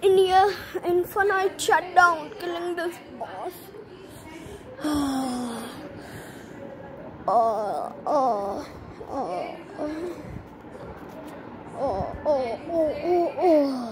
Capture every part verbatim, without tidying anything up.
near infinite shutdown, killing this boss. Oh, oh, oh, oh, oh, oh, oh, oh.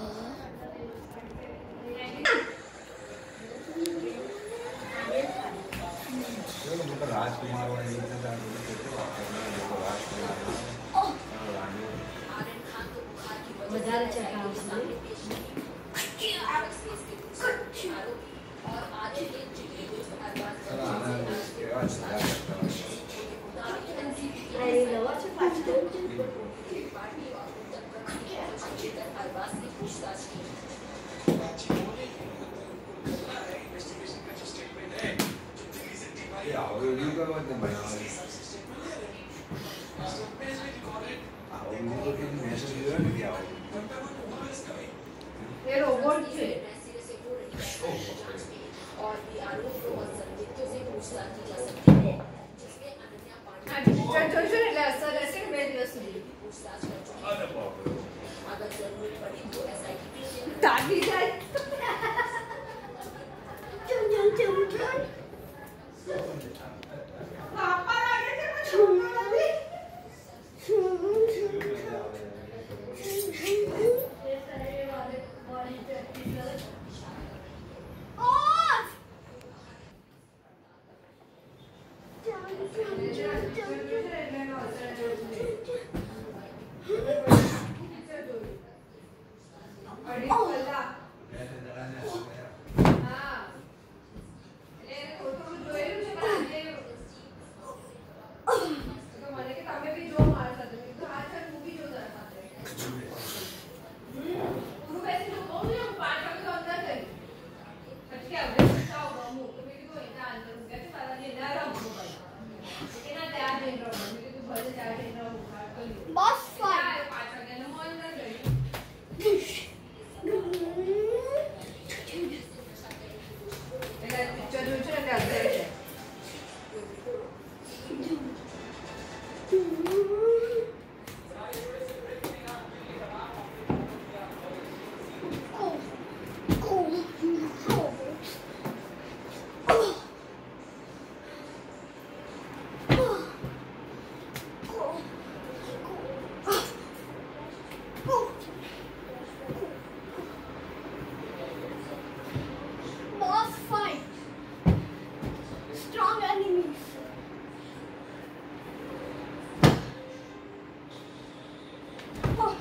ये robot है और आरोप और संदिग्धों से पूछताछ की जा सकती है जिसमें अनन्या पांडे पूछताछ कर चुकी है। अगर जरूरत पड़ी तो एसआईटी दादी जाए चल चल चल चल पापा लगे थे कुछ होना भी boss fight. Boss fight. Strong enemies. Oh.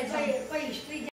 કોઈ કોઈ હિસ્ટ્રી